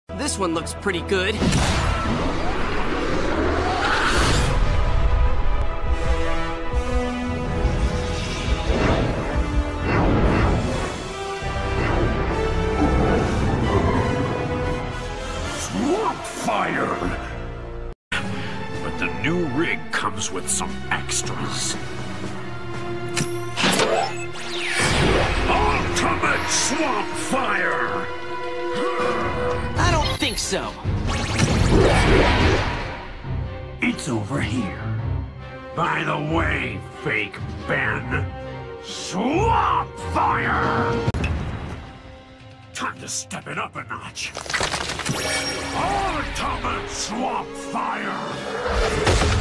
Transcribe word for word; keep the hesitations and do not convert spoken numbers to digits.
This one looks pretty good. Swamp fire! But the new rig comes with some extras. Ultimate swamp fire! I don't think so. It's over here. By the way, fake Ben, swamp fire! Time to step it up a notch. Ultimate swamp fire!